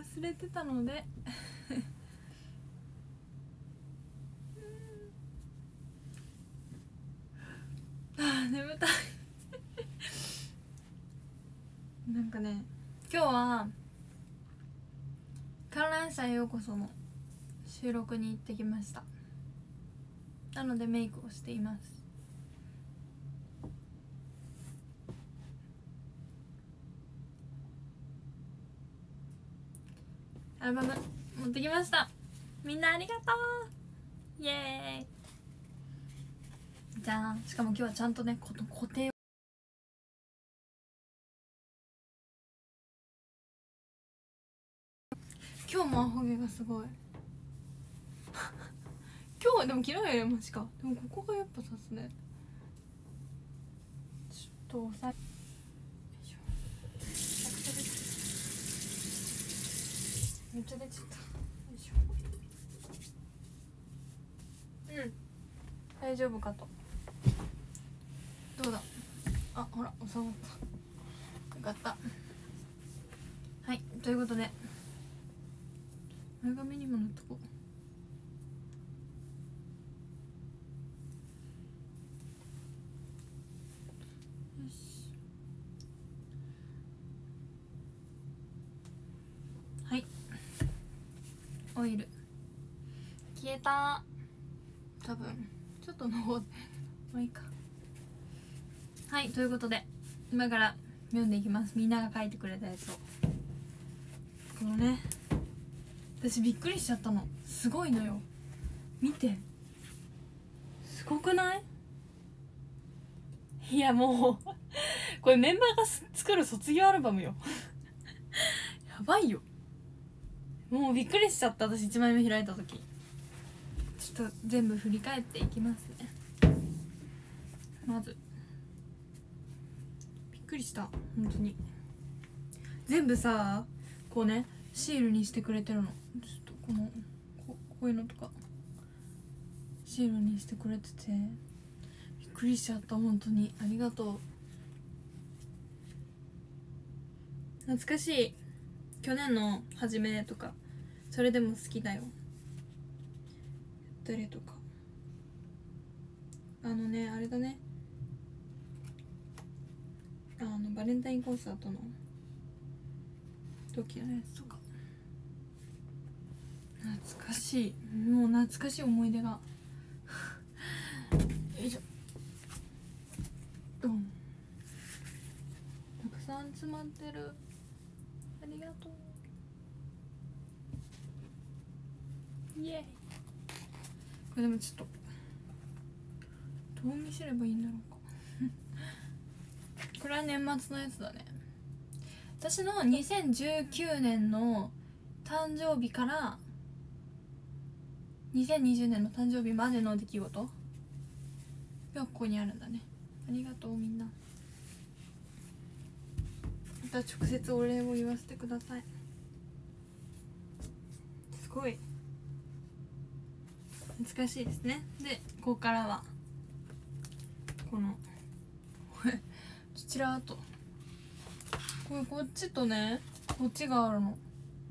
忘れてたので眠たいなんかね、今日は観覧車へようこその収録に行ってきました。なのでメイクをしています。アルバム持ってきました。みんなありがとう。イエーイ。じゃあしかも今日はちゃんとね、この固定を今日もアホ毛がすごい今日はでも昨日よりマシか。でもここがやっぱさすね、ちょっと押さえ、めっちゃ出ちゃった。よいしょ。うん、大丈夫かと。どうだ。あ、ほら収まった。よかった。はい、ということで前髪にも塗っとこう。よし、はい、オイル消えた。多分ちょっとの方まあいいか。はい、ということで今から読んでいきます。みんなが書いてくれたやつを。このね、私びっくりしちゃったの。すごいのよ、見て。すごくない？いやもうこれメンバーが作る卒業アルバムよやばいよ。もうびっくりしちゃった。私1枚目開いた時。ちょっと全部振り返っていきますね。まずびっくりした、本当に。全部さ、こうねシールにしてくれてるの。ちょっとこういうのとかシールにしてくれててびっくりしちゃった。本当にありがとう。懐かしい。去年の初めとかそれでも好きだよ。誰とかあれだね、バレンタインコンサートの時のやつとか懐かしい。もう懐かしい思い出がよいしょ。ドン。たくさん詰まってる。ありがとう。イエーイ。これでもちょっとどう見せればいいんだろうかこれは年末のやつだね。私の2019年の誕生日から2020年の誕生日までの出来事がここにあるんだね。ありがとうみんな。また直接お礼を言わせてください。すごい懐かしいですね。でここからはこのちらっとこっちとねこっちがあるの。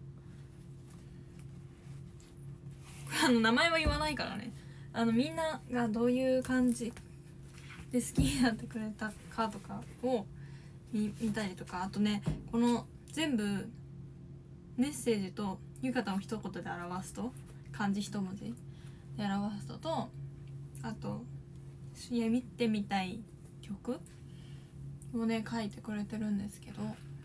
名前は言わないからね。みんながどういう感じで好きになってくれたかとかを見たりとか、あとねこの全部メッセージとゆかたを一言で表すと、漢字一文字で表すと、あと見てみたい曲をね書いてくれてるんですけど、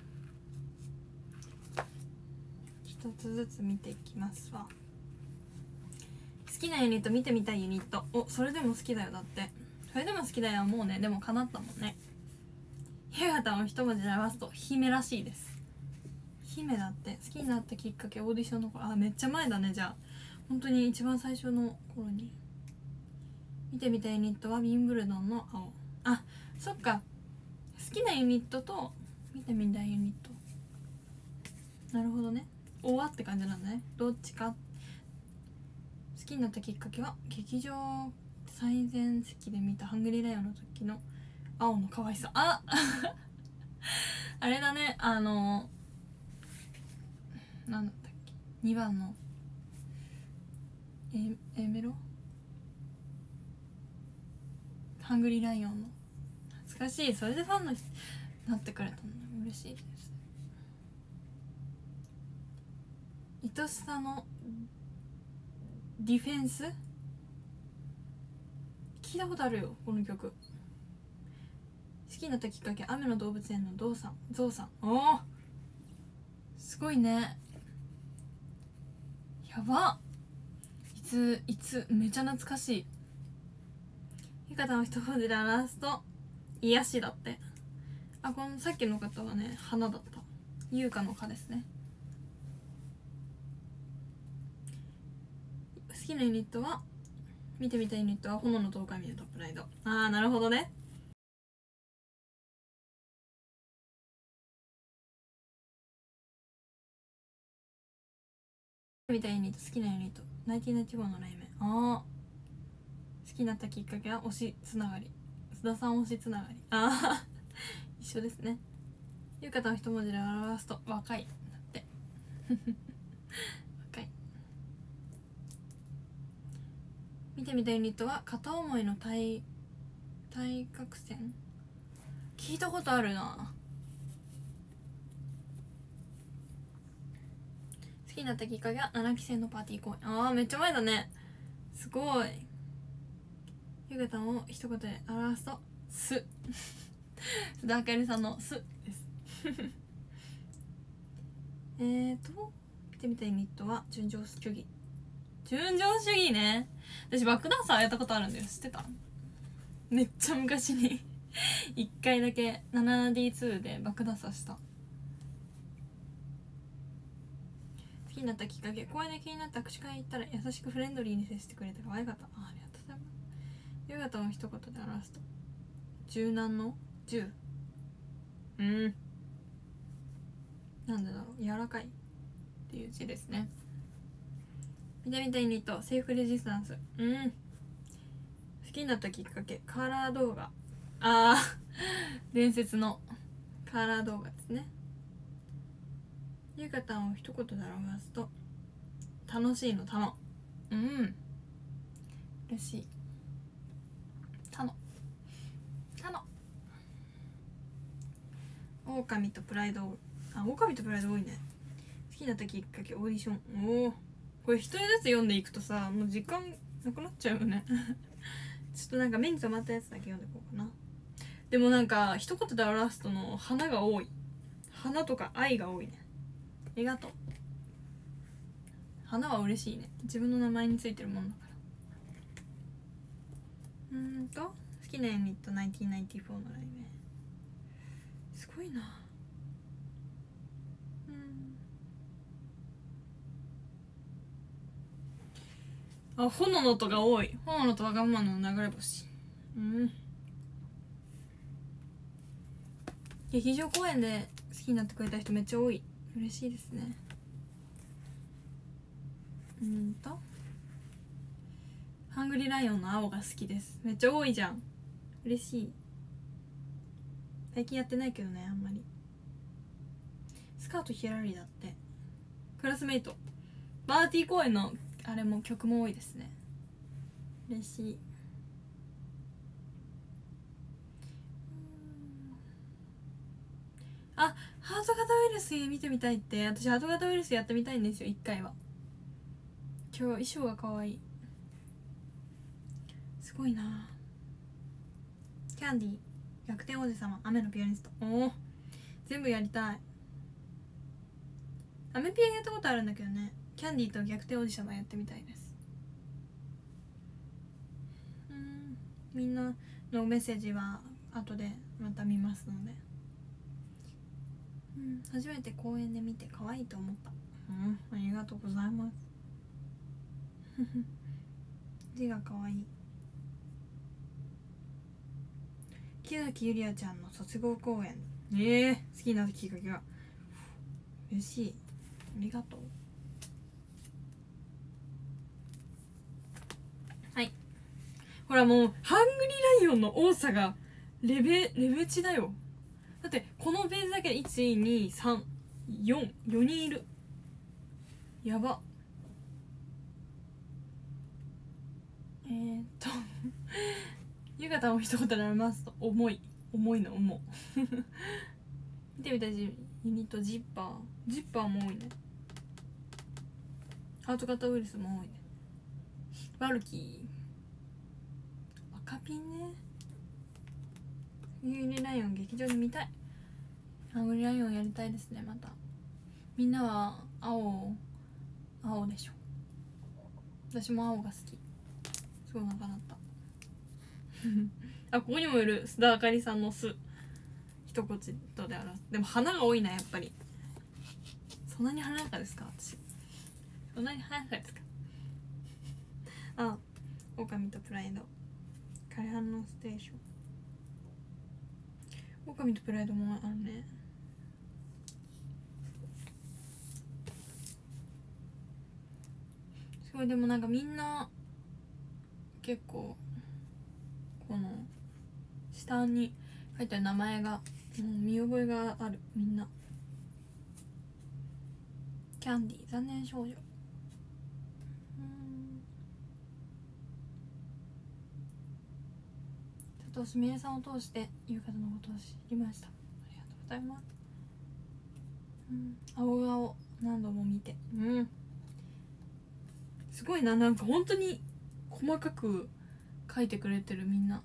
一つずつ見ていきますわ。好きなユニット、見てみたいユニット。それでも好きだよ。だってそれでも好きだよ。もうね、でも叶ったもんね。ゆかたを一文字で表すと姫らしいです。姫だって。好きになったきっかけオーディションの頃。めっちゃ前だね。じゃあ本当に一番最初の頃に。見てみたいユニットはウィンブルドンの青。そっか、好きなユニットと見てみたいユニット。なるほどね。おわって感じなんだね。どっちか。好きになったきっかけは劇場最前席で見たハングリーライオンの時の青の可愛さ。あれだね、 なんだったっけ、2番のメロハングリーライオンの懐かしい。それでファンの人になってくれたの嬉しいです。愛しさのディフェンス聞いたことあるよこの曲。好きになったきっかけ、雨の動物園のゾウさん。おおすごいね、やば。いつめちゃ懐かしい。ゆかたの一文字で表すと癒しだって。あ、このさっきの方はね花だった。優香の花ですね。好きなユニットは、見てみたいユニットは炎の十日見るとプライド。ああなるほどね。みたいユニット、好きなユニット1994の雷鳴。ああ好きになったきっかけは推しつながり、須田さん推しつながり。ああ一緒ですね。ゆうかたの一文字で表すと若いだって若い。見てみたユニットは片思いの対角線。聞いたことあるな。好きになったきっかけは7期生のパーティー公演。ああめっちゃ前だね。すごい。ゆうかたを一言で表すとす須田あかりさんのすです見てみたユニットは純情主義。純情主義ね。私バックダンサーやったことあるんだよ。知ってた？めっちゃ昔に1回だけ 7D2 でバックダンサーした。好きになったきっかけ、公園で気になった握手会行ったら優しくフレンドリーに接してくれて可愛かった。ありがとうございます。夕方を一言で表すと柔軟の柔、なんでだろう、柔らかいっていう字ですね。見てみたユニット、セーフレジスタンス。好きになったきっかけ、カラー動画。伝説のカラー動画ですね。ゆかたんを一言で表すと楽しいのたの。嬉しい。たの狼とプライド。狼とプライド多いね。好きになったきっかけ、オーディション。これ一人ずつ読んでいくとさ、もう時間なくなっちゃうよねちょっとなんか目に留まったやつだけ読んでいこうかな。でもなんか一言で表すとの花が多い。花とか愛が多いね。ありがとう。花は嬉しいね。自分の名前についてるもんだから。好きなユニット1994のライブ。すごいな。炎の音が多い。炎の音わがままの流れ星。劇場公演で好きになってくれた人めっちゃ多い。嬉しいですね。ハングリーライオンの青が好きです。めっちゃ多いじゃん。嬉しい。最近やってないけどね、あんまり。スカートヒエラリーだって。クラスメイト。バーティー公演のあれも曲も多いですね。嬉しい。ハート型ウイルス見てみたいって。私ハート型ウイルスやってみたいんですよ、1回は。今日衣装が可愛い。すごいな。キャンディー、逆転王子様、雨のピアニスト。全部やりたい。アメピアやったことあるんだけどね。キャンディーと逆転王子様やってみたいです。みんなのメッセージは後でまた見ますので。初めて公園で見て可愛いと思った。ありがとうございます字が可愛い。木崎ゆりあちゃんの卒業公演。好きなきっかけが嬉しい。ありがとう。はい、ほらもうハングリーライオンの多さがレベチだよ。だってこのページだけで1、2、3、4人いる。 やばゆかたんも一言でありますと重いの重見てみたいユニットジッパーも多いね。ハート型ウイルスも多いね。バルキー赤ピンね。ユニライオン劇場で見たい。アグリライオンやりたいですね。またみんなは青でしょ。私も青が好き。すごい長かったあ、ここにもいる須田あかりさんの巣一言である。でも花が多いなやっぱり。そんなに華やかですか私。そんなに華やかですかあ、狼とプライド枯反応ステーション。狼とプライドもあるね。すごい。でもなんかみんな結構この下に書いてある名前が見覚えがある。みんなキャンディー残念少女。佐藤すみれさんを通してゆうかたのことを知りました。ありがとうございます。青顔何度も見て、すごいな。なんか本当に細かく書いてくれてるみんな。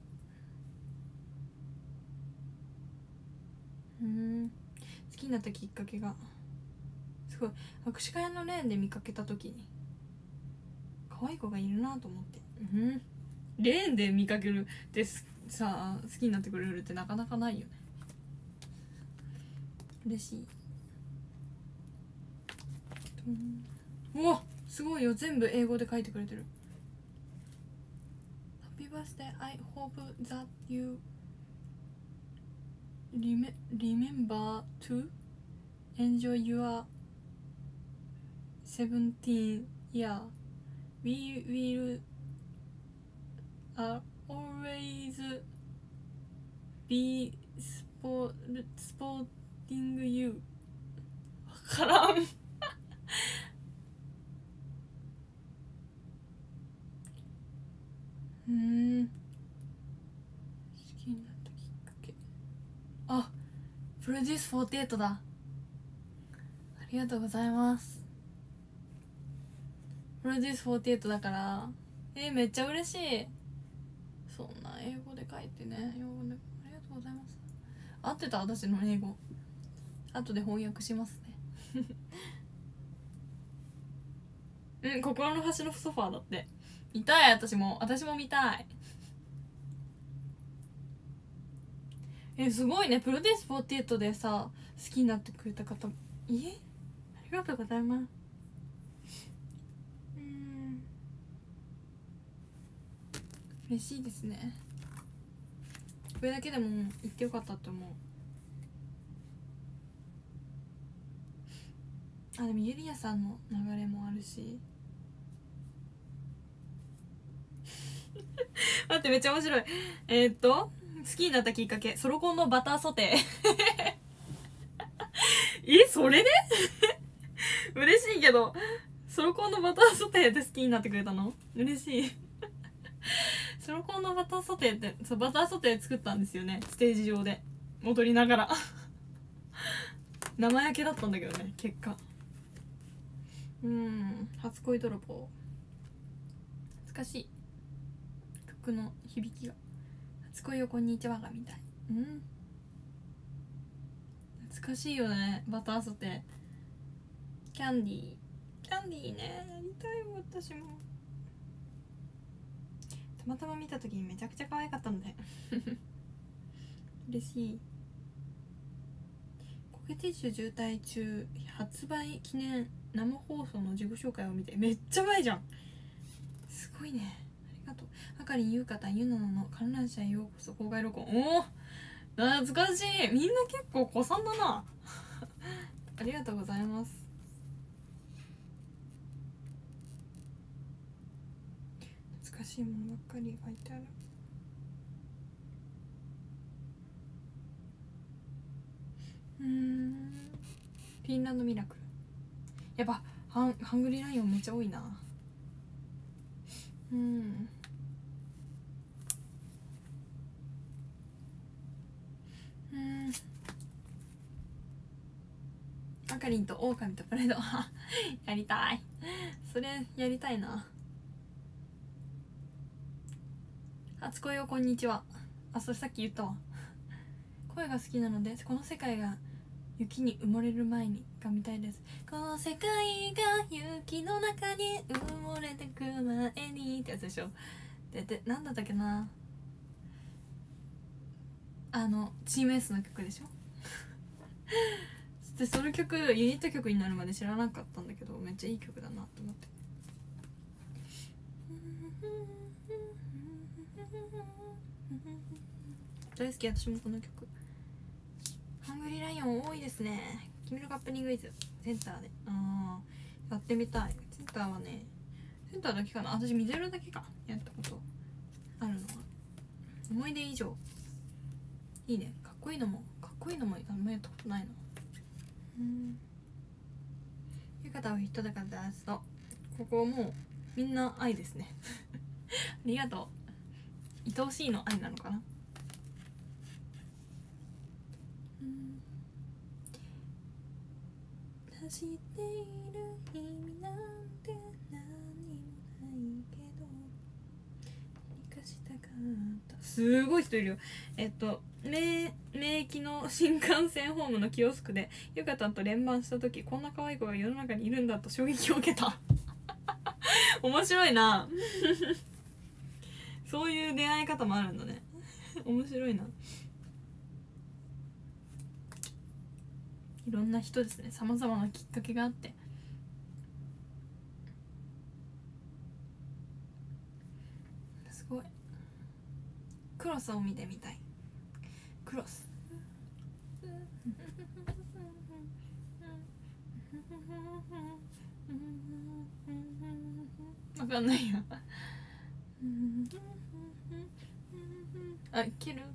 好きになったきっかけがすごい。握手会のレーンで見かけた時に可愛い子がいるなと思って、レーンで見かけるってさ好きになってくれるってなかなかないよね。嬉しい。うわすごいよ。全部英語で書いてくれてる。 Happy birthday, I hope that you remember to enjoy your 17 year. We will always be supporting you. わからん好きになったきっかけ。あ、プロデュース48だ。ありがとうございます。プロデュース48だから。めっちゃ嬉しい。そんな英語で書いてね。英語でありがとうございます。合ってた私の英語。後で翻訳しますね心の端のソファーだって。見たい。私も見たい。すごいね。プロデュース48でさ好きになってくれた方ありがとうございます。嬉しいですね。これだけでも言ってよかったって思う。でもゆりやさんの流れもあるし待ってめっちゃ面白い。好きになったきっかけ、ソロコンのバターソテーそれで嬉しいけど、ソロコンのバターソテーで好きになってくれたの嬉しいソロコンのバターソテーって、バターソテー作ったんですよね、ステージ上で踊りながら生焼けだったんだけどね、結果。初恋泥棒懐かしい。曲の響きが初恋をこんにちはがみたい。懐かしいよね、バターソテー。キャンディーね、やりたいよ私も。たまたま見た時にめちゃくちゃ可愛かったので嬉しい。コケティッシュ渋滞中発売記念生放送の自己紹介を見て、めっちゃ前じゃん。すごいね、ありがとう。あかりん、ゆうかたん、ゆななの観覧車へようこそ公開録音。懐かしい。みんな結構子さんだなありがとうございます。懐かしいものばっかり書いてある。フィンランドミラクル。やっぱハングリーライオンめっちゃ多いな。あかりんとオオカミとプライドやりたい。それやりたいな。初恋をこんにちは。あ、それさっき言ったわ。声が好きなのでこの世界が雪に埋もれる前にが見たいです。この世界が雪の中に埋もれてく前にってやつでしょ。でなんだったっけな、チーム S の曲でしょでその曲ユニット曲になるまで知らなかったんだけど、めっちゃいい曲だなと思って。大好き、私もこの曲。ハングリーライオン多いですね。君のカップリングイズセンターでやってみたい。センターはね、センターだけかな。私ミゼロだけかやったことあるのは。思い出以上いいね。かっこいいのもあんまやったことないな。浴衣を人だから出すとここもうみんな愛ですねありがとう。愛おしいの愛なのかな。走っている意味なんて何もないけど何かしたかった。すごい人いるよ。名駅の新幹線ホームのキオスクでゆかたんと連番した時、こんな可愛い子が世の中にいるんだと衝撃を受けた面白いなそういう出会い方もあるんだね面白いな。いろんな人ですね。さまざまなきっかけがあって。すごい。クロスを見てみたい。クロスわかんないやあ、切る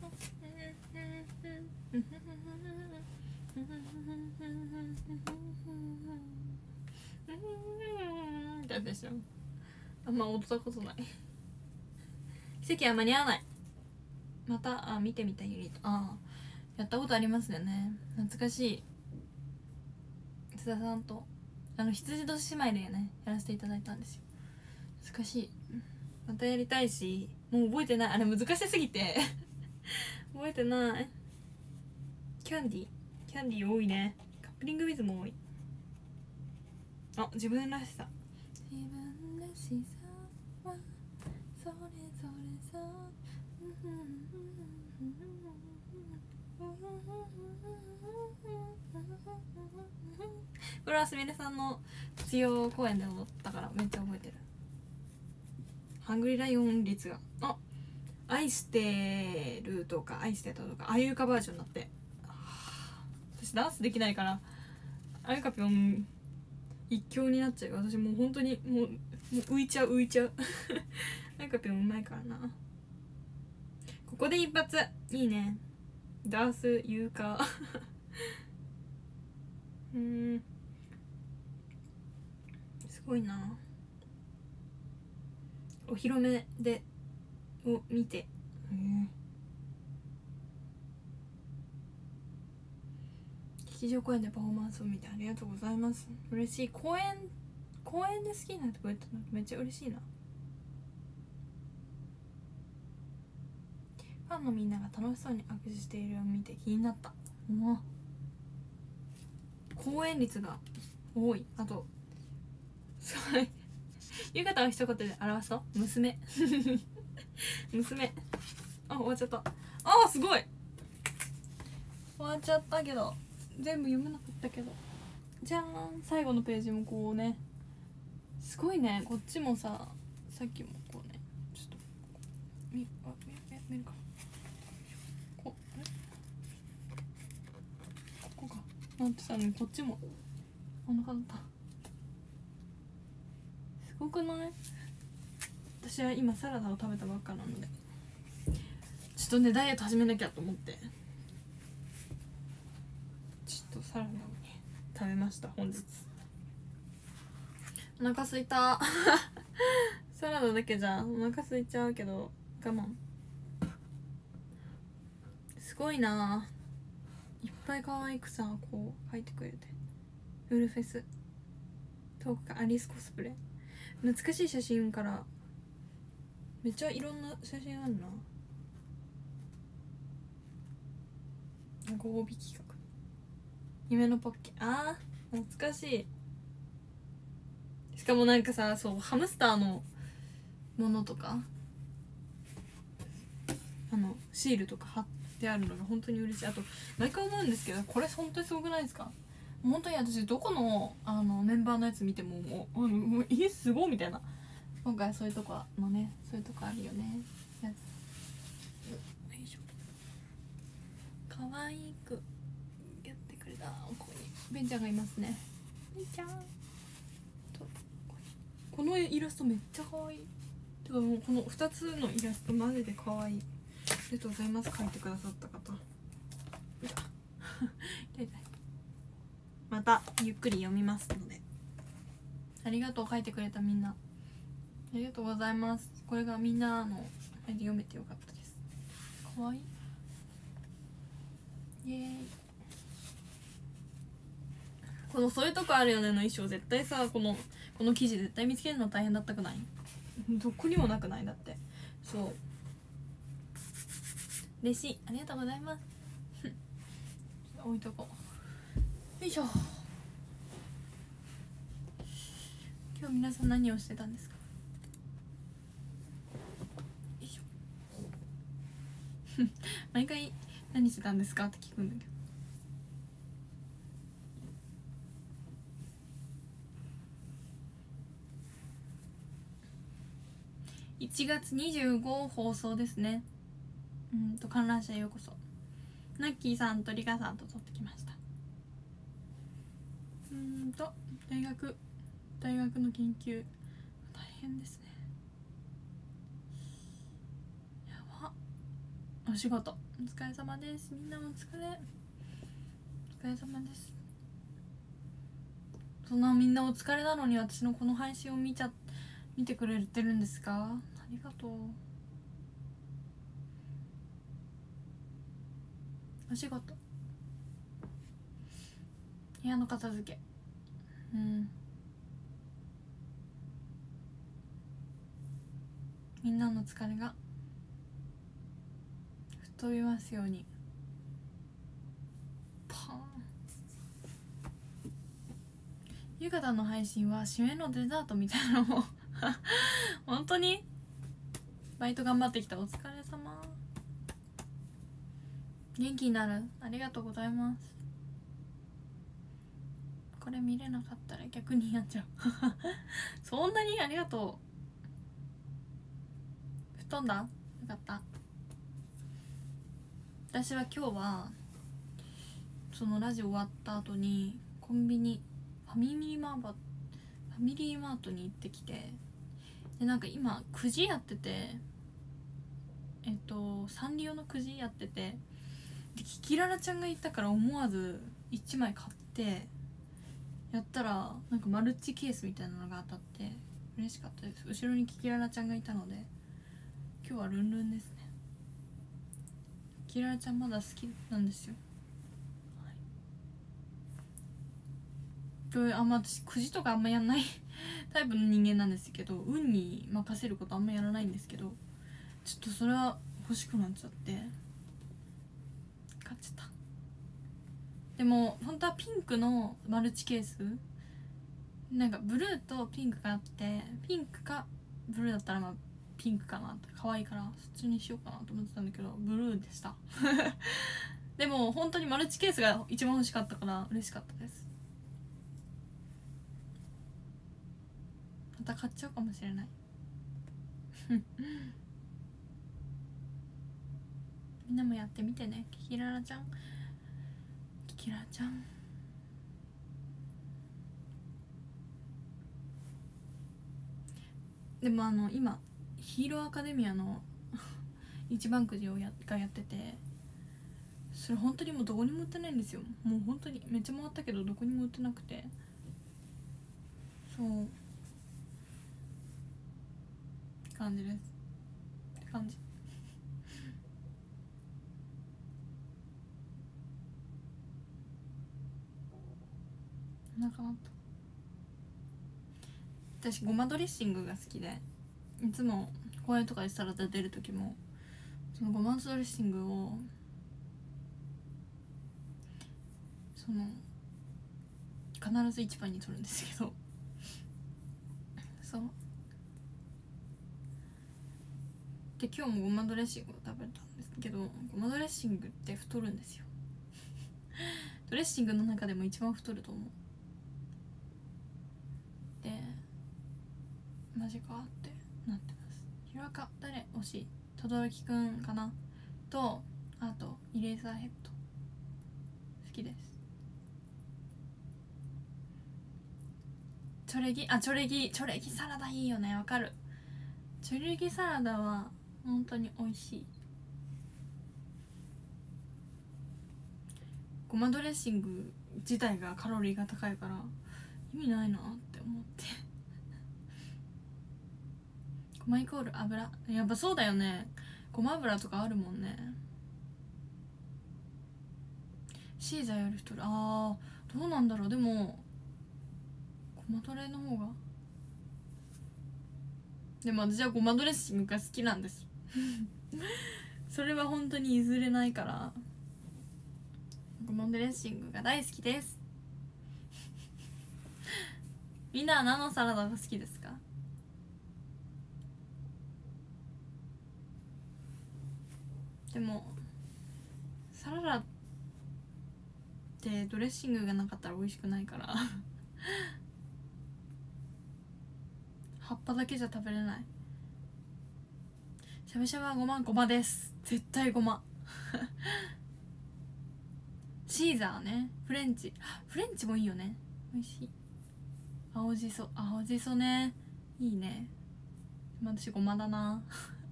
だでしょ。あんま踊ったことない奇跡は間に合わない。また見てみたユニットやったことありますよね。懐かしい。津田さんと羊年姉妹でねやらせていただいたんですよ。懐かしい。またやりたいし、もう覚えてない。あれ難しすぎて覚えてない。キャンディー多いね。カップリングウィズも多い。自分らしさはそれぞれさこれはすみれさんの必要公演で踊ったからめっちゃ覚えてる。ハングリーライオン率が愛してるとか愛してたとかああいうカバージョンになって、私ダンスできないからあゆかぴょん一強になっちゃう。私もう本当にもう浮いちゃうあゆかぴょんうまいからな。ここで一発いいね。ダースユーカすごいな。お披露目でを見て劇場公演でパフォーマンスを見てありがとうございます。嬉しい。公演で好きになってくれたのめっちゃ嬉しいな。ファンのみんなが楽しそうに握手しているのを見て気になった。公演率が多い。あとすごい浴衣を一言で表すと娘娘。終わっちゃった。すごい終わっちゃったけど全部読めなかったけど、じゃーん。最後のページもこうね、すごいね。こっちもさっきもこうね、ちょっと見るかな。ここかなんてさね、こっちもこんな感じだった。すごくない？私は今サラダを食べたばっかなのでちょっとねダイエット始めなきゃと思ってちょっとサラダをね食べました本日。 お腹すいたサラダだけじゃお腹すいちゃうけど我慢。すごいないっぱい可愛くさこう書いてくれて。ウルフェストークかアリスコスプレ懐かしい写真からめっちゃいろんな写真あるな。ご褒美企画夢のポッケ、あー懐かしい。しかもなんかさ、そうハムスターのものとかシールとか貼ってあるのが本当に嬉しい。あと毎回思うんですけど、これ本当にすごくないですか。本当に私どこのメンバーのやつ見てももうすごいみたいな。今回そういうとこのね、そういうとこあるよねやつ。よいしょ。可愛くやってくれた。ここにベンちゃんがいますね。ベンちゃんとこのイラストめっちゃ可愛い。てかもうこの2つのイラストマジで可愛い。ありがとうございます。描いてくださった方痛いまたゆっくり読みますので、ありがとう。書いてくれたみんなありがとうございます。これがみんなの読めてよかったです。かわいい。イエーイ。このそういうとこあるよねの衣装絶対さ、この生地絶対見つけるの大変だったくない？どこにもなくない？だってそう嬉しい。ありがとうございます置いとこう。よいしょ。今日皆さん何をしてたんですか？よいしょ毎回何してたんですかって聞くんだけど、1月25放送ですね。観覧車へようこそ。ナッキーさんとリカさんと撮ってきました。大学の研究大変ですね。やば。お仕事お疲れ様です。みんなお疲れ様です。そんなみんなお疲れなのに私のこの配信を見てくれてるんですか？ありがとう。お仕事、部屋の片付け、みんなの疲れが吹っ飛びますように。パーン。ゆかたの配信は締めのデザートみたいなのも本当にバイト頑張ってきた。お疲れ様。元気になる。ありがとうございます。これ見れなかったら逆にやっちゃうそんなにありがとう。布団だよかった。私は今日はそのラジオ終わった後にコンビニファミリーマートに行ってきて、でなんか今くじやってて、サンリオのくじやってて、でキキララちゃんがいたから思わず1枚買ってやったらなんかマルチケースみたいなのが当たって嬉しかったです。後ろにキキララちゃんがいたので今日はルンルンですね。キキララちゃんまだ好きなんですよ。私くじとかあんまやんないタイプの人間なんですけど、運に任せることあんまやらないんですけど、ちょっとそれは欲しくなっちゃって買っちゃった。でも本当はピンクのマルチケース、なんかブルーとピンクがあって、ピンクかブルーだったらピンクかなって可愛いからそっちにしようかなと思ってたんだけどブルーでしたでも本当にマルチケースが一番欲しかったから嬉しかったです。また買っちゃうかもしれないみんなもやってみてね。キキララちゃんでも今ヒーローアカデミアの一番くじがやってて、それ本当にもうどこにも売ってないんですよ。もう本当にめっちゃ回ったけどどこにも売ってなくて、そう感じですって感じ。なんかなった。私ごまドレッシングが好きで、いつも公園とかでサラダ出る時もそのごまドレッシングをその必ず一番に取るんですけどそうで今日もごまドレッシングを食べたんですけど、ごまドレッシングって太るんですよドレッシングの中でも一番太ると思う。でマジかってなってます。ひろあか誰推し？轟くんかなと、あとイレーザーヘッド好きです。チョレギサラダいいよね。わかる。チョレギサラダは本当に美味しい。ごまドレッシング自体がカロリーが高いから意味ないなって思ってごまイコール油、やっぱそうだよね。ごま油とかあるもんね。シーザーより太る。あーどうなんだろう。でもごまドレの方が、でも私はごまドレッシングが好きなんですそれは本当に譲れないから、ごまドレッシングが大好きですみんなは何のサラダが好きですか？でもサラダってドレッシングがなかったら美味しくないから葉っぱだけじゃ食べれない。しゃぶしゃぶはごまです。絶対ごまシーザーね。フレンチもいいよね。美味しい。青じそね、いいね。私ごまだな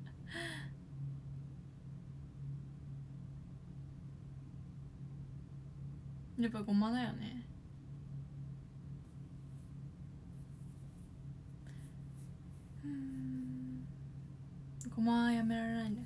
やっぱごまだよね。ごまはやめられないんです。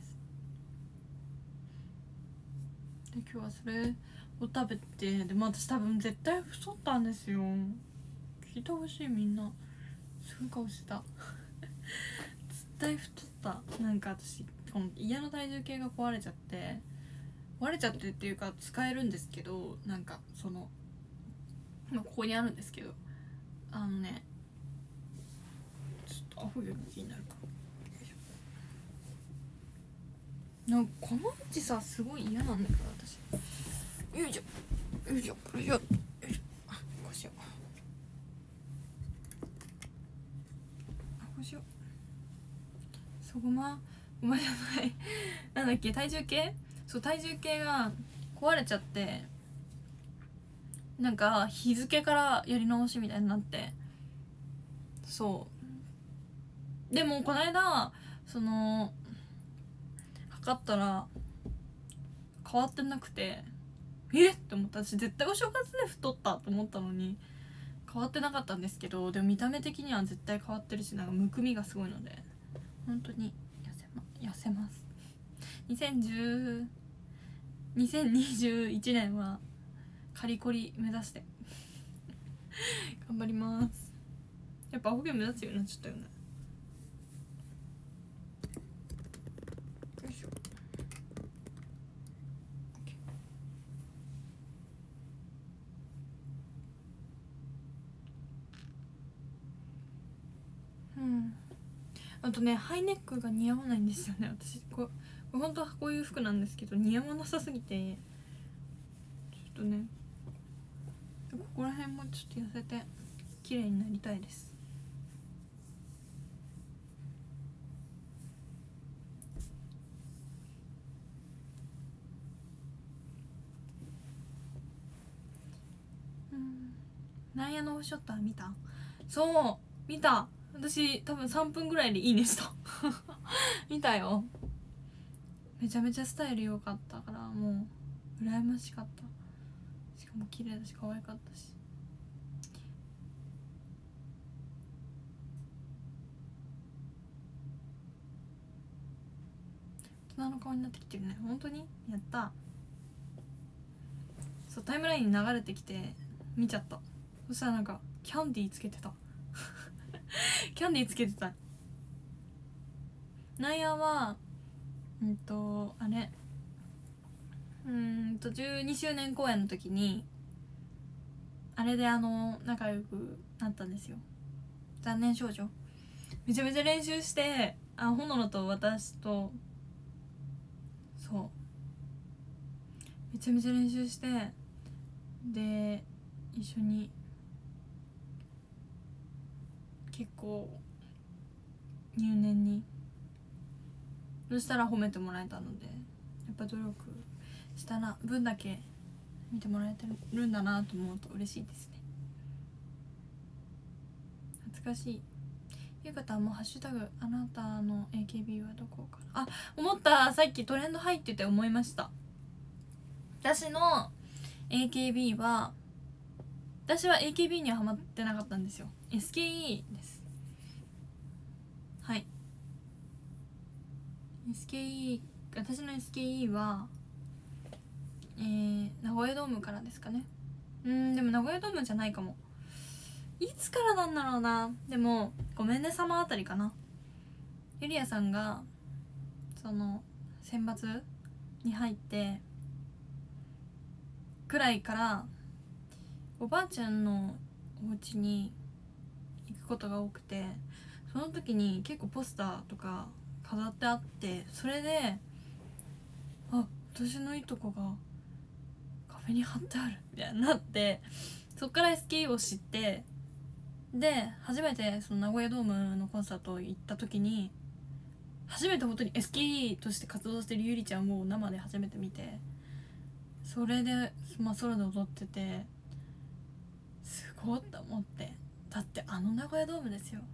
で今日はそれを食べて、でも私多分絶対太ったんですよ。聞いてほしい。みんなすごい顔してた絶対太った。なんか私この家の体重計が壊れちゃってっていうか使えるんですけど、なんかそのここにあるんですけど、ちょっとアホより気になるから、なんかこのうちさすごい嫌なんだけど私。よいしょよいしょよいしょよいしょ、こうしようこうしよう。そうごまじゃないなんだっけ、体重計。そう体重計が壊れちゃって、なんか日付からやり直しみたいになって、そうでもこの間その測ったら変わってなくて、って思った。私絶対お正月で太ったと思ったのに変わってなかったんですけど、でも見た目的には絶対変わってるし、なんかむくみがすごいので本当に痩せます2021年はカリコリ目指して頑張ります。やっぱアホ毛目指すようになっちゃったよね。よいしょ。あとね、ハイネックが似合わないんですよね。私本当はこういう服なんですけど似合わなさすぎて、ちょっとねここら辺もちょっと痩せて綺麗になりたいです。なんやのオフショットは見た？そう見た。私多分3分ぐらいでいいねした見たよ。めちゃめちゃスタイル良かったからもう羨ましかった。しかも綺麗だし可愛かったし。 大人の顔になってきてるね。本当にやった。そうタイムラインに流れてきて見ちゃった。そしたらなんかキャンディーつけてたキャンディーつけてた。ナイアはあれ12周年公演の時にあれで仲良くなったんですよ。残念少女めちゃめちゃ練習して、ほののと私とそうめちゃめちゃ練習して、で一緒に結構入念に、そしたら褒めてもらえたので、やっぱ努力したな分だけ見てもらえてるんだなと思うと嬉しいですね。懐かしい。ゆうかたんもハッシュタグあなたの AKB はどこかな。思った。さっきトレンド入ってて思いました。私の AKB は、私は AKB にはハマってなかったんですよ。 SKE です。はい、 SKE。 私の SKE は名古屋ドームからですかね。でも名古屋ドームじゃないかも。いつからなんだろうな。でもごめんね様あたりかな。ゆりやさんがその選抜に入ってくらいからおばあちゃんのお家に行くことが多くて、その時に結構ポスターとか飾ってあって、それで私のいとこが壁に貼ってあるみたいになって、そっから SKE を知って、で初めてその名古屋ドームのコンサート行った時に初めて本当に SKE として活動してるゆりちゃんを生で初めて見て、それでソロで踊っててすごいって思って、だって名古屋ドームですよ。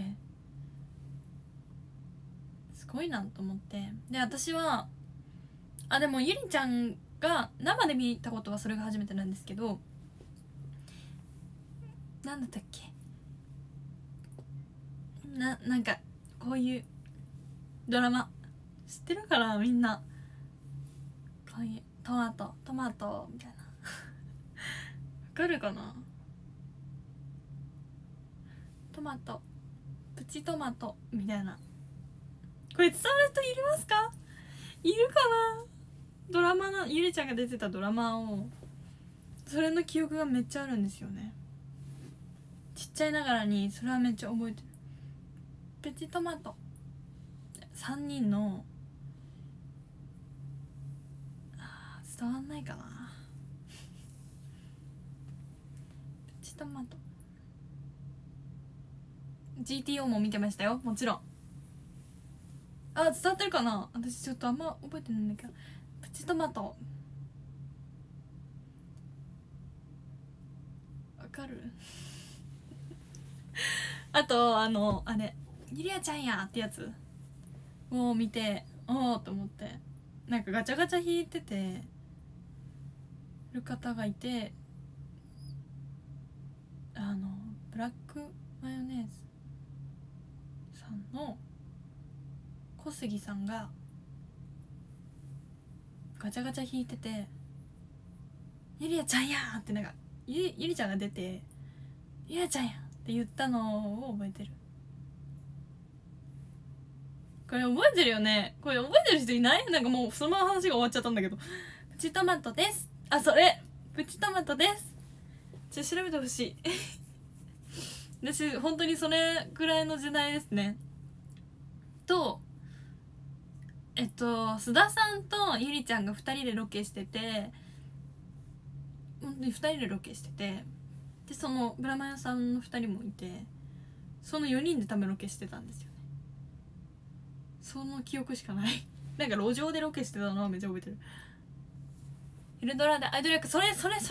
ですごいなと思って、で私はでもゆりちゃんが生で見たことはそれが初めてなんですけど、なんだったっけなんかこういうドラマ知ってるからみんな、こういうトマトみたいなわかるかな。トマトプチトマトみたいな。これ伝わる人いますか？いるかな。ドラマのゆりちゃんが出てたドラマを、それの記憶がめっちゃあるんですよね。ちっちゃいながらにそれはめっちゃ覚えてる。プチトマト3人の伝わんないかな。プチトマト GTO も見てましたよ、もちろん。伝わってるかな。私ちょっとあんま覚えてないんだけど、プチトマトわかるあとあれゆりやちゃんやってやつを見ておおと思って、なんかガチャガチャ引いててる方がいて、ブラックマヨネーズさんの小杉さんがガチャガチャ引いてて、ゆりやちゃんやーってなんかゆりちゃんが出てゆりやちゃんやって言ったのを覚えてる。これ覚えてるよね。これ覚えてる人いない？なんかもうそのまま話が終わっちゃったんだけど。プチトマトです。それプチトマトです。調べてほしい私本当にそれくらいの時代ですね。と須田さんとゆりちゃんが2人でロケしてて、本当に2人でロケしてて、でそのブラマヨさんの2人もいて、その4人で多分ロケしてたんですよね。その記憶しかないなんか路上でロケしてたのはめっちゃ覚えてる。エルドラでアイドル役、それです。それ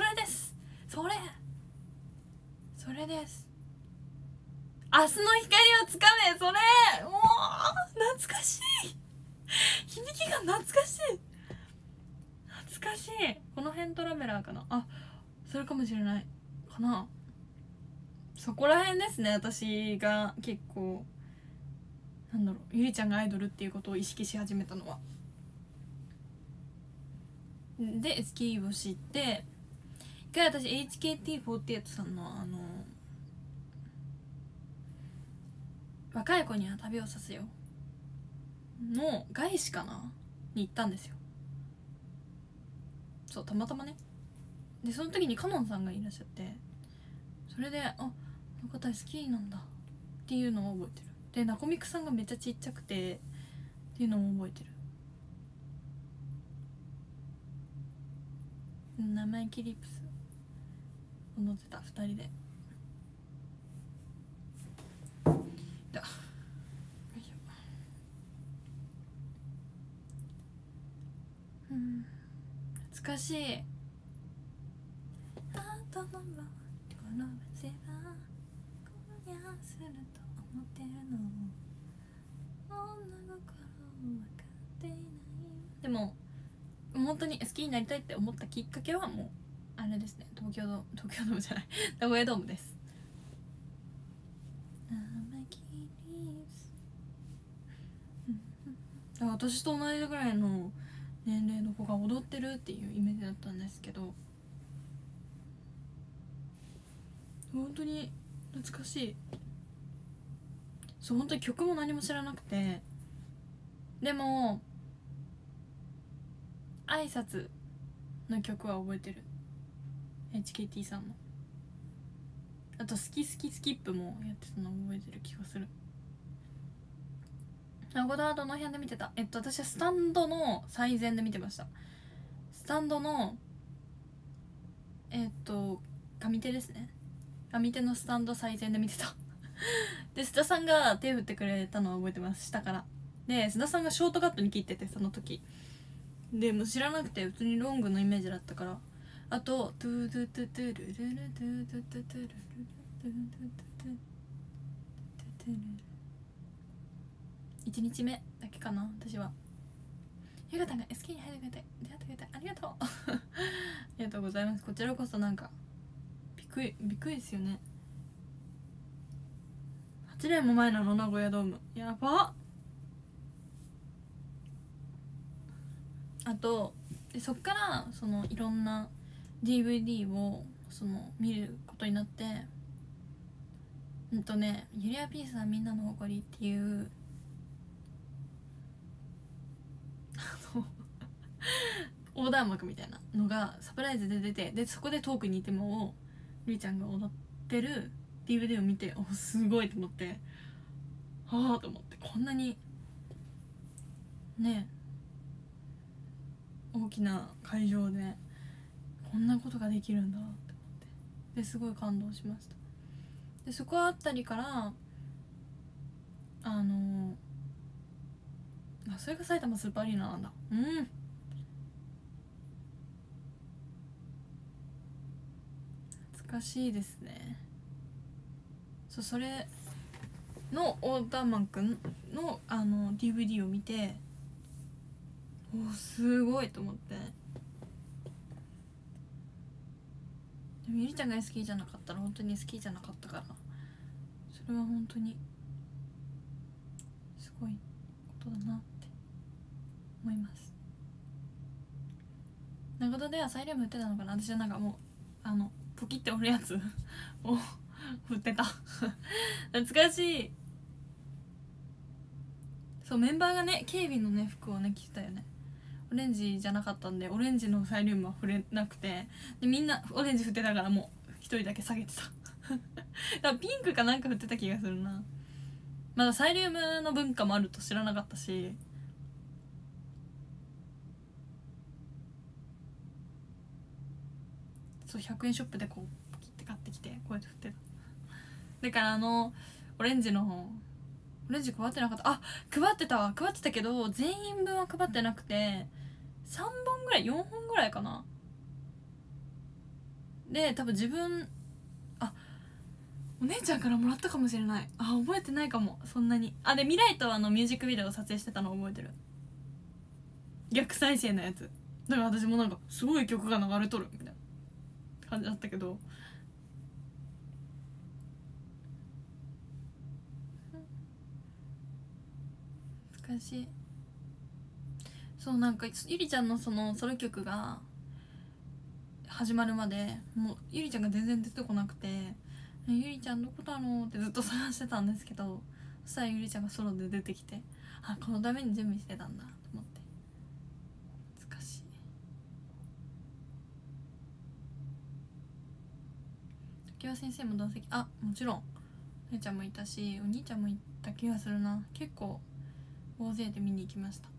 です明日の光をつかめ。それもう懐かしい響きが懐かしい。この辺トラベラーかな。それかもしれないかな。そこら辺ですね。私が結構ゆりちゃんがアイドルっていうことを意識し始めたのは。 で SKE を知って、一回私 HKT48 さんの若い子には旅をさせよの外資かなに行ったんですよ。そう、たまたまね。でその時にカノンさんがいらっしゃって、それであ、この方好きなんだっていうのを覚えてる。でナコミクさんがめっちゃちっちゃくてっていうのも覚えてる。生意気リップス踊ってた2人で。だ懐かしい。あとのこの街は今夜すると思ってるの、女心分かっていない。でも本当に好きになりたいって思ったきっかけはもうあれですね、東京ドームじゃない名古屋ドームです。私と同じぐらいの年齢の子が踊ってるっていうイメージだったんですけど、本当に懐かしい。そう、本当に曲も何も知らなくて、でも挨拶の曲は覚えてる。 HKT さんの。あと好きスキップもやってたの覚えてる気がする。これはどの辺で見てた？私はスタンドの最前で見てました。スタンドの上手ですね。上手のスタンド最前で見てたで須田さんが手振ってくれたのは覚えてます、下から。で須田さんがショートカットに切ってて、その時でも知らなくて普通にロングのイメージだったから。あとトゥトゥトゥトゥルルルトゥトゥトゥトゥルルトゥトゥトゥルル1日目だけかな。私はゆがたんが SK に入ってくれて出会ってくれてありがとうありがとうございます。こちらこそなんかびっくりですよね。8年も前なの、名古屋ドーム。やばっ。あとそっからそのいろんな DVD をその見ることになって、ユリアピースはみんなの誇りっていう横断幕みたいなのがサプライズで出て、でそこでトークにいてもりーちゃんが踊ってる DVD を見て、おすごいと思って、はあと思って、こんなにね大きな会場でこんなことができるんだって思って、ですごい感動しました。でそこあったりからそれが埼玉スーパーアリーナなんだ。懐かしいですね。それのオーダーマンくんのDVD を見て、おすごいと思って。でもゆりちゃんが好きじゃなかったら本当に好きじゃなかったから、それは本当にすごいことだなって思います。長野ではサイリウム売ってたのかな。私はなんかもうポキって折るやつを売ってた懐かしい。そうメンバーがね警備のね服をね着てたよね。オレンジじゃなかったんでオレンジのサイリウムは触れなくて、でみんなオレンジ振ってたからもう一人だけ下げてただからピンクかなんか振ってた気がするな。まだサイリウムの文化もあると知らなかったし、そう100円ショップでこうポキって買ってきてこうやって振ってた。だからオレンジの方、オレンジ配ってなかった。あ、配ってたけど全員分は配ってなくて3本ぐらい4本ぐらいかな。で多分自分お姉ちゃんからもらったかもしれない。覚えてないかもそんなに。でミライとミュージックビデオを撮影してたのを覚えてる。逆再生のやつだから私もなんかすごい曲が流れとるみたいな感じだったけど、難しい。そうなんかゆりちゃんのそのソロ曲が始まるまでもうゆりちゃんが全然出てこなくて「ゆりちゃんどこだろう?」ってずっと探してたんですけど、そしたらゆりちゃんがソロで出てきて、あ、このために準備してたんだと思って。難しい。常盤先生も同席、あ、もちろん姉ちゃんもいたしお兄ちゃんもいた気がするな。結構大勢で見に行きました。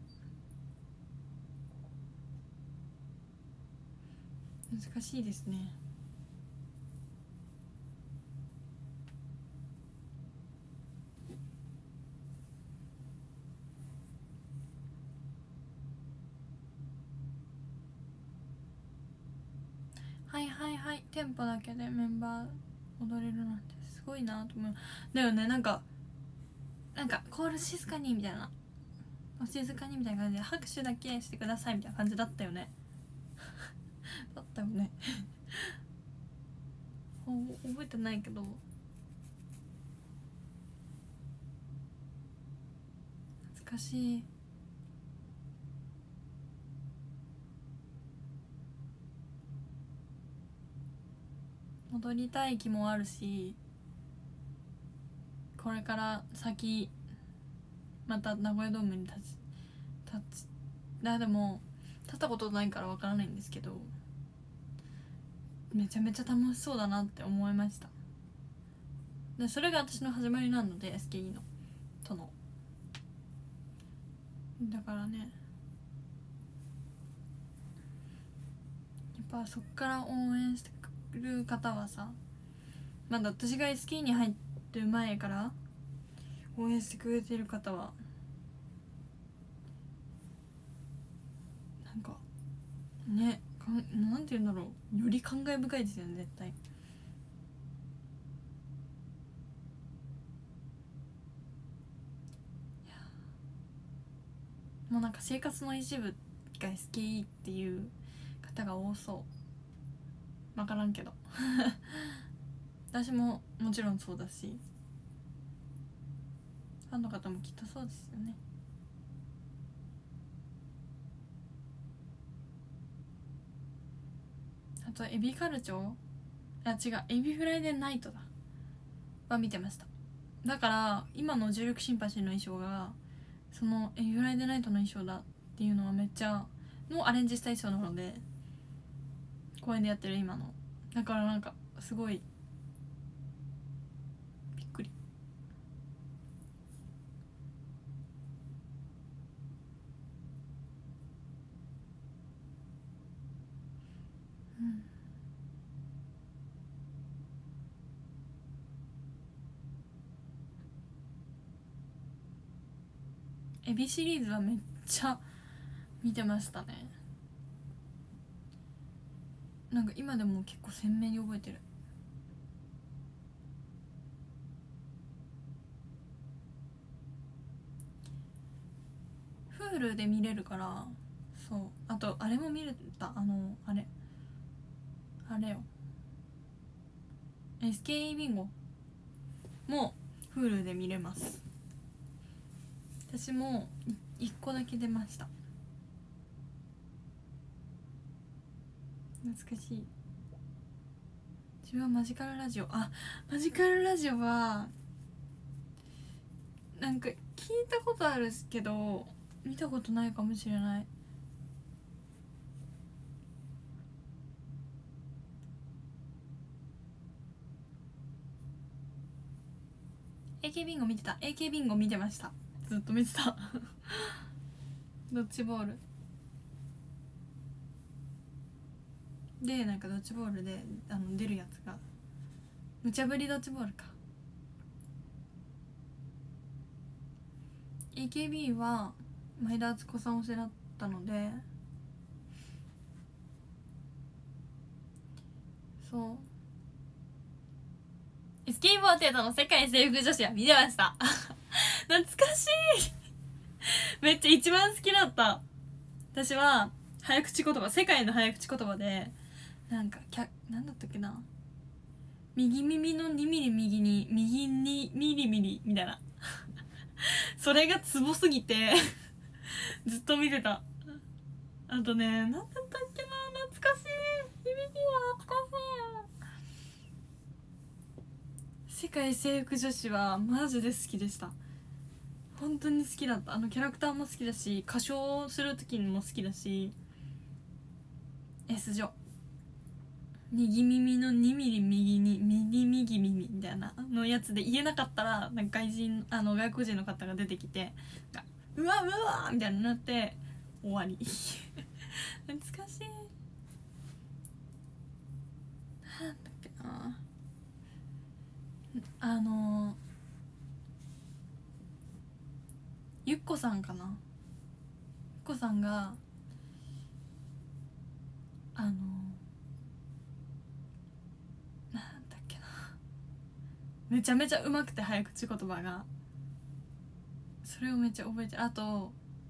難しいですね。はいはいはい、テンポだけでメンバー踊れるなんてすごいなと思う。だよね、なんかコール静かにみたいな、お静かにみたいな感じで拍手だけしてくださいみたいな感じだったよねだったよね覚えてないけど、懐かしい。戻りたい気もあるし、これから先また名古屋ドームに立つでも立ったことないからわからないんですけど、めちゃめちゃ楽しそうだなって思いました。でそれが私の始まりなので SKE のとの、だからね、やっぱそっから応援してくる方はさ、まだ私が SKE に入る前から応援してくれてる方はなんかね、なんて言うんだろう、より感慨深いですよね絶対。もうなんか生活の一部が SKE っていう方が多そう。分からんけど私ももちろんそうだし、ファンの方もきっとそうですよね。あとエビカルチョ、あ、違う、エビフライデーナイトだは見てました。だから今の重力シンパシーの衣装がそのエビフライデーナイトの衣装だっていうのはめっちゃのアレンジした衣装なので、公演でやってる今のだからなんかすごいびっくり。うん、エビシリーズはめっちゃ見てましたね。なんか今でも結構鮮明に覚えてる。Hulu で見れるから。そう、あとあれも見れた、あれよ、 SKE ビンゴも Hulu で見れます。私も1個だけ出ました。懐かしい。自分はマジカルラジオ、あ、マジカルラジオはなんか聞いたことあるけど見たことないかもしれない。AK ビンゴ見てた。 AK ビンゴ見てました。ずっと見てたドッジボールで、なんかドッジボールで出るやつが無茶ぶりドッジボールか。 AKB は前田敦子さん推しだったので、そう、スケーボーテートの世界征服女子は見てました懐かしいめっちゃ一番好きだった。私は早口言葉、世界の早口言葉でなんかなんだったっけな、右耳の2ミリ右に右にミリミリみたいなそれがツボすぎてずっと見てた。あとね、なんだったっけな、懐しい、響きが懐かしい。世界征服女子はマジで好きでした。本当に好きだった。キャラクターも好きだし、歌唱する時にも好きだし。 S 女右耳の2ミリ右に右右耳みたいなのやつで言えなかったら、なんか外国人の方が出てきてうわうわみたいになって終わり懐かしい。なんだっけな、ゆっこさんかな、ゆっこさんがなんだっけな、めちゃめちゃうまくて早口言葉が、それをめっちゃ覚えてる。あとなん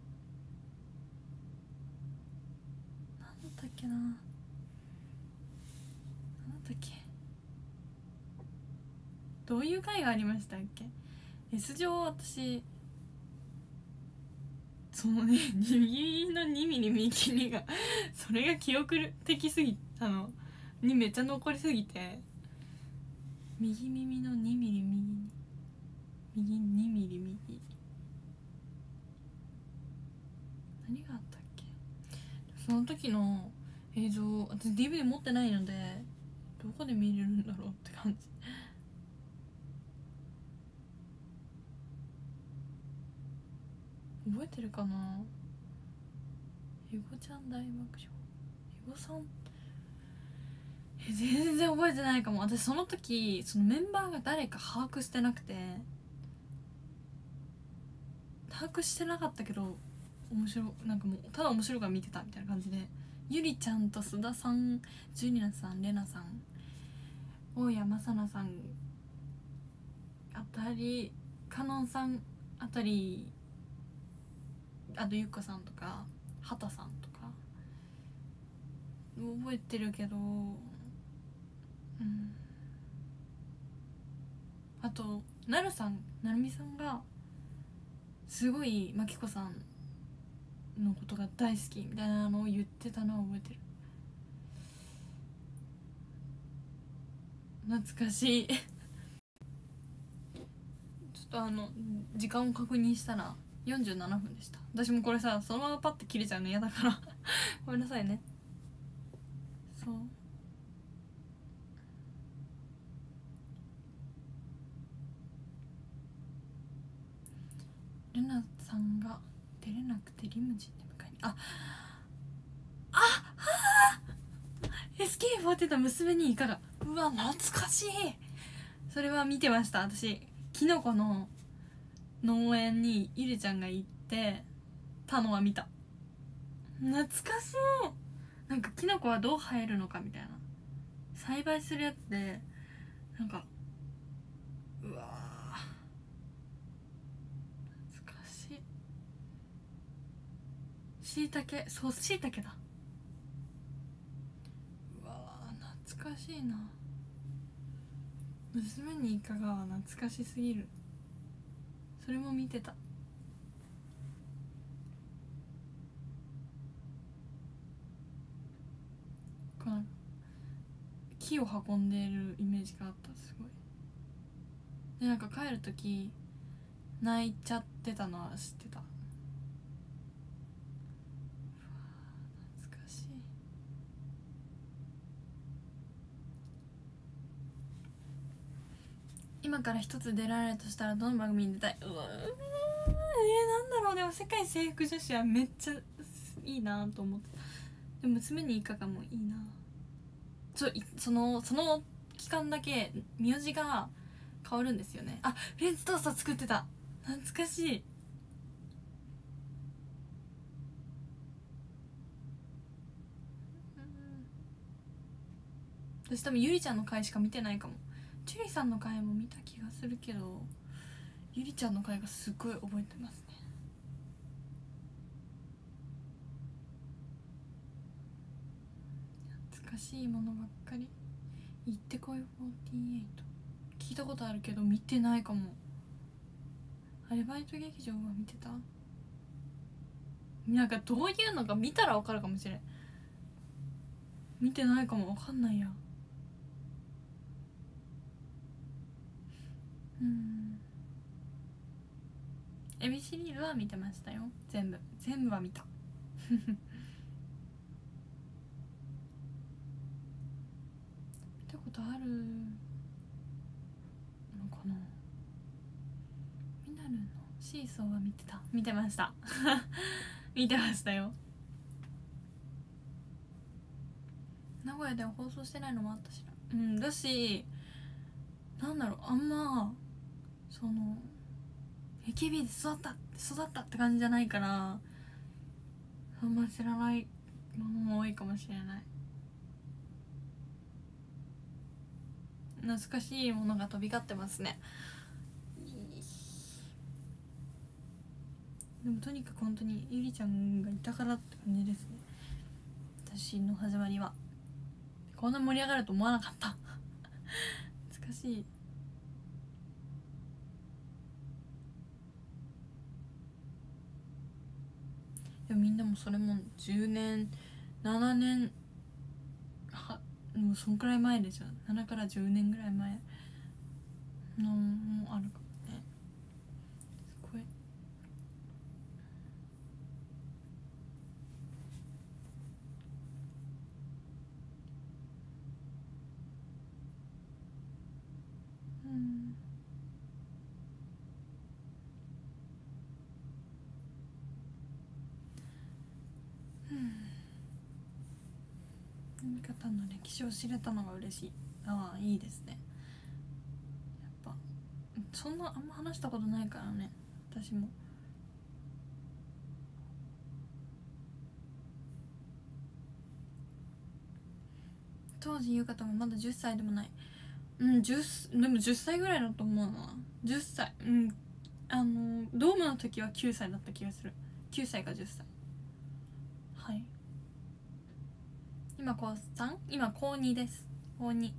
だっけな、なんだっけ、どういう回がありましたっけ。 S 上私そのね右の2ミリ右にがそれが記憶的すぎにめっちゃ残りすぎて、右耳の2ミリ右2ミリ右何があったっけ。その時の映像私 DVD 持ってないのでどこで見れるんだろうって感じ。覚えてるかな。エゴちゃん大爆笑、エゴさん全然覚えてないかも。私その時そのメンバーが誰か把握してなくて、把握してなかったけど面白なんかもうただ面白いから見てたみたいな感じで、ゆりちゃんと須田さん、ジュニアさん、レナさん、大谷正奈さんあたり、かのんさんあたり、あとゆっこさんとか畑さんとか覚えてるけど、あとなるみさんがすごいまきこさんのことが大好きみたいなのを言ってたのは覚えてる。懐かしいちょっと時間を確認したら47分でした。私もこれさそのままパッて切れちゃうの嫌だからごめんなさいね。そうルナさんが出れなくてリムジンで迎えにSK48 娘にいかが、うわ懐かしい。それは見てました。私キノコの農園にゆりちゃんが行ってたのは見た。懐かしい。なんかキノコはどう生えるのかみたいな栽培するやつで、なんかうわ懐かしい。しいたけ、そうしいたけだ。うわ懐かしいな。娘にいかがは懐かしすぎる。それも見てた。この木を運んでいるイメージがあった。すごい。でなんか帰る時泣いちゃってたのは知ってた。懐かしい。今から一つ出られるとしたらどの番組に出たい。なんだろう。でも世界征服女子はめっちゃいいなと思って。でも娘にいかがもいいな。その期間だけ名字が変わるんですよね。あ、フレンチトースト作ってた。懐かしい。私多分ゆりちゃんの回しか見てないかも。チュリさんの回も見た気がするけど、ゆりちゃんの回がすっごい覚えてますね。懐かしいものばっかり。行ってこい48聞いたことあるけど見てないかも。アルバイト劇場は見てた。なんかどういうのか見たら分かるかもしれん。 見てないかも、わかんないや。エビシリーズは見てましたよ。全部は見た見たことあるのかな。ミナルのシーソーは見てました見てましたよ。名古屋では放送してないのもあったしな。だし、なんだろう、あんまその AKB で育ったって感じじゃないから、あんま知らないものも多いかもしれない。懐かしいものが飛び交ってますね。でもとにかく本当にゆりちゃんがいたからって感じですね。私の始まりはこんな盛り上がると思わなかった懐かしい。でもみんなもそれも10年7年は、もうそんくらい前でしょ。7から10年ぐらい前のもあるかもね。すごい。見方の歴史を知れたのが嬉しい。ああ、いいですね。やっぱそんなあんま話したことないからね、私も。当時優香ともまだ10歳でもない。でも10歳ぐらいだと思うな。10歳。ドームの時は9歳だった気がする。9歳か10歳。はい。今高 3？ 今高2です。高2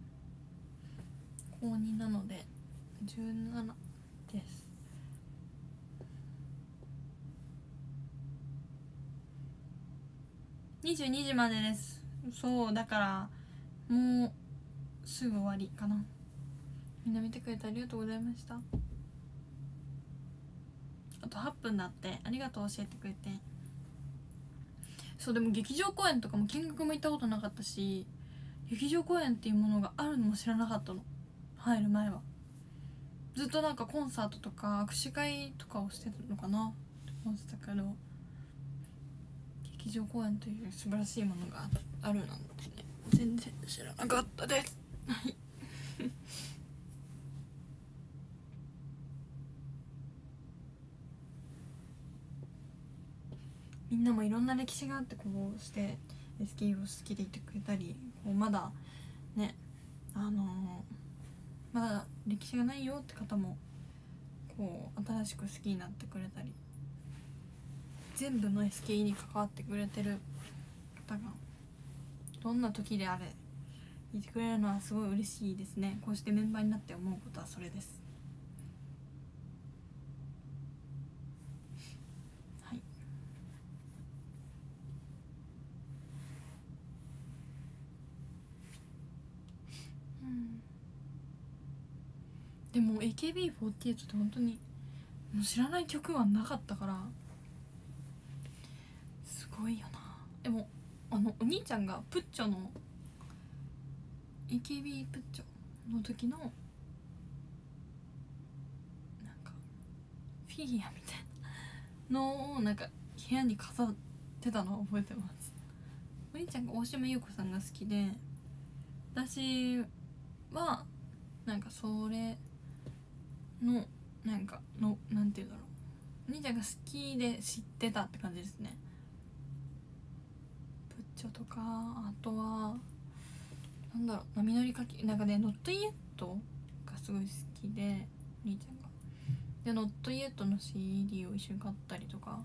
なので17です。22時までです。そうだからもうすぐ終わりかな。みんな見てくれてありがとうございました。あと8分だって。ありがとう、教えてくれて。そうでも劇場公演とかも見学も行ったことなかったし、劇場公演っていうものがあるのも知らなかったの。入る前はずっとなんかコンサートとか握手会とかをしてたのかなって思ってたけど、劇場公演という素晴らしいものがあるなんてね、全然知らなかったですはいみんなもいろんな歴史があってこうして SK を好きでいてくれたり、こうまだねまだ歴史がないよって方もこう新しく好きになってくれたり、全部の SKE に関わってくれてる方がどんな時であれいてくれるのはすごい嬉しいですね。こうしてメンバーになって思うことはそれです。はい。でも AKB48 って本当にもう知らない曲はなかったからすごいよな。でもお兄ちゃんがプッチョの AKB プッチョの時のなんかフィギュアみたいなのをなんか部屋に飾ってたのを覚えてます。お兄ちゃんが大島優子さんが好きで、私はなんかそれのなんかのなんていうんだろう、お兄ちゃんが好きで知ってたって感じですね。プッチョとか、あとはなんだろう、波乗りかきなんかね、ノットイエットがすごい好きで、お兄ちゃんがでノットイエットの CD を一緒に買ったりとか。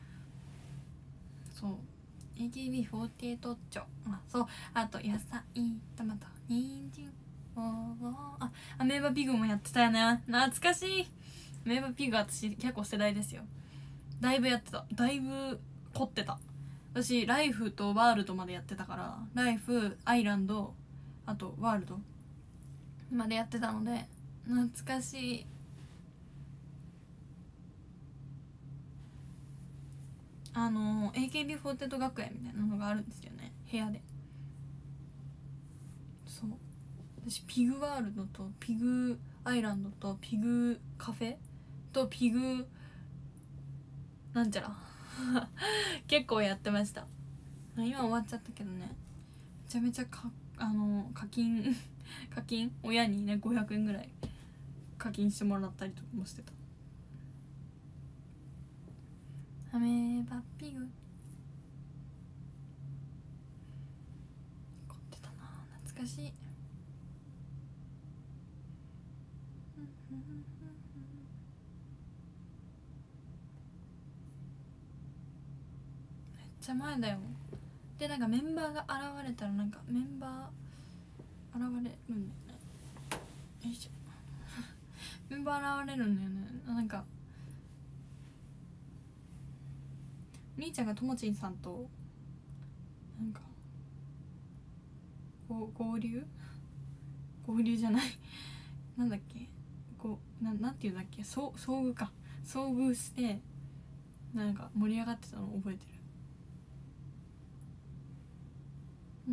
そう AKB48 っちょ、そう、あと野菜トマト人参アメーバピグもやってたよね。懐かしい。アメーバピグ私結構世代ですよ。だいぶやってた。だいぶ凝ってた。 私ライフとワールドまでやってたから、ライフ、アイランド、あとワールドまでやってたので懐かしい。AKB48 学園みたいなのがあるんですよね、部屋で。そう、私ピグワールドとピグアイランドとピグカフェとピグなんちゃら結構やってました。今終わっちゃったけどね、めちゃめちゃ課金課金親にね500円ぐらい課金してもらったりとかもしてた。アメーバピグ凝ってたな、懐かしい。めっちゃ前だよ。でなんかメンバーが現れたらなんかメンバー現れるんだよね。よいしょメンバー現れるんだよね。なんかお兄ちゃんがともちんさんとなんか合流じゃないなんだっけ、なんていうんだっけ、遭遇してなんか盛り上がってたの覚えてる。うん、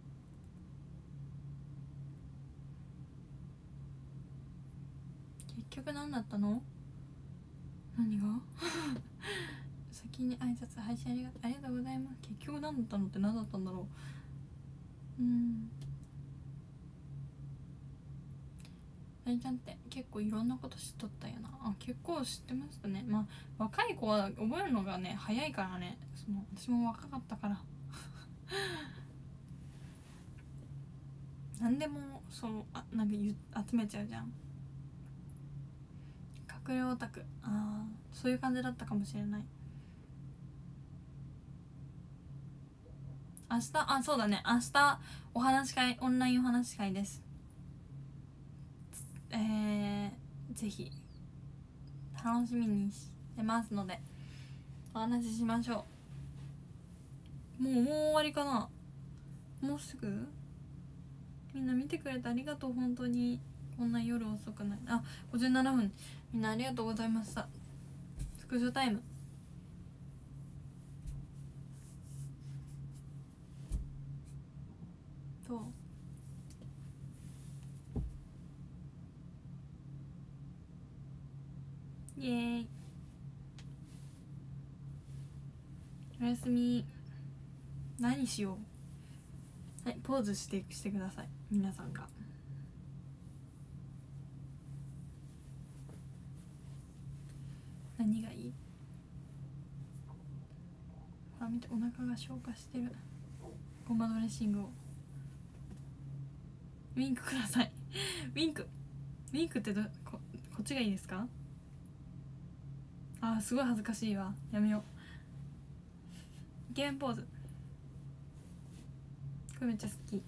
結局何だったの、何が先に挨拶配信ありがとうございます。結局何だったのって何だったんだろう。あれちゃんって結構いろんなこと知っとったんやな。あ、結構知ってましたね。まあ若い子は覚えるのがね早いからね、私も若かったから何でもなんか集めちゃうじゃん、隠れオタク。そういう感じだったかもしれない。明日、そうだね、明日お話し会、オンラインお話し会です。ぜひ楽しみにしてますのでお話ししましょう。もう終わりかな、もうすぐ。みんな見てくれてありがとう、本当に。こんな夜遅くない。57分、みんなありがとうございました。スクショタイム。どう？イエーイ。おやすみ。何しよう。はい、ポーズしてください、皆さんが。何がいい？ほら見て、お腹が消化してる。ごまドレッシングを。ウィンクくださいウィンクってこっちがいいですか？すごい恥ずかしいわ、やめよう。イケメンポーズ、これめっちゃ好き。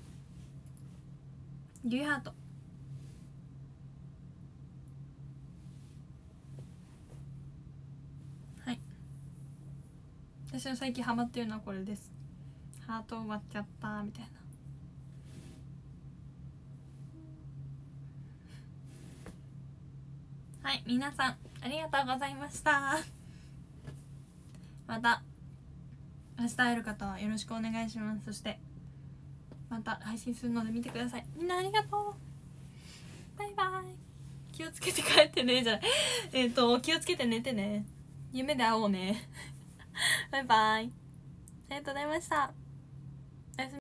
リュウハート。はい、私の最近ハマってるのはこれです。ハート割っちゃったみたいな。はい、皆さんありがとうございましたまた明日会える方はよろしくお願いします。そしてまた配信するので見てください。みんなありがとう。バイバイ。気をつけて帰ってねじゃない気をつけて寝てね。夢で会おうねバイバイ。ありがとうございました。